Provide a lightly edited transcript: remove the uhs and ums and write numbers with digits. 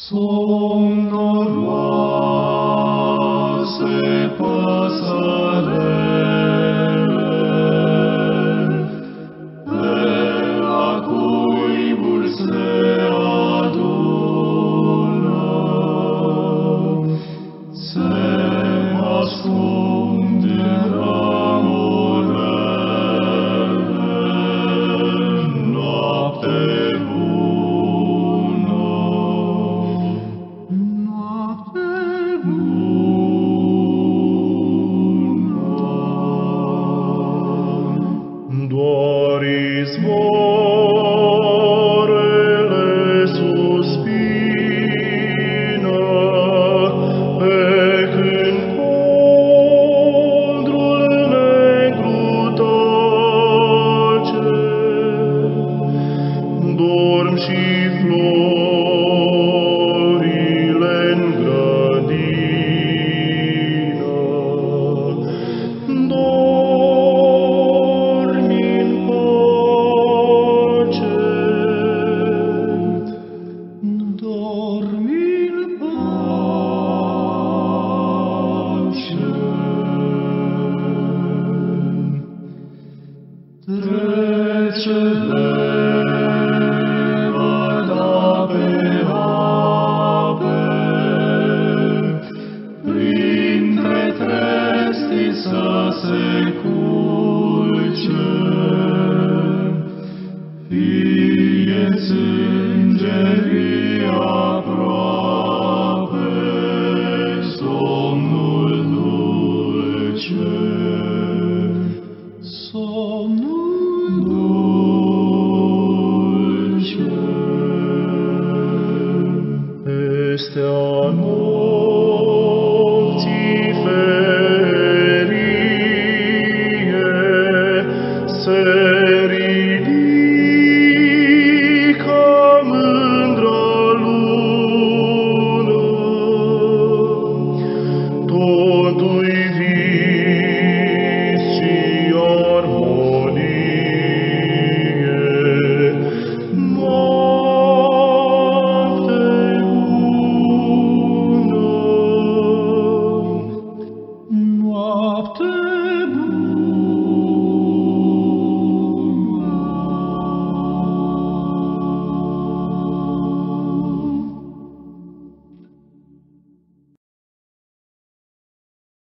Somnoroase păsărele, pe la cuiburi se adună, se ascund în ramurele, noapte bună. Noapte bună. Doar izvoarele suspină, pe când condrul negru tace. Dorm și florile-n grădină, dormi-n pace, dormi-n pace. Trece lemăda pe ape, printre trestii să se culce, fie-ți îngerii aproape, somnul dulce, somnul dulce. Peste a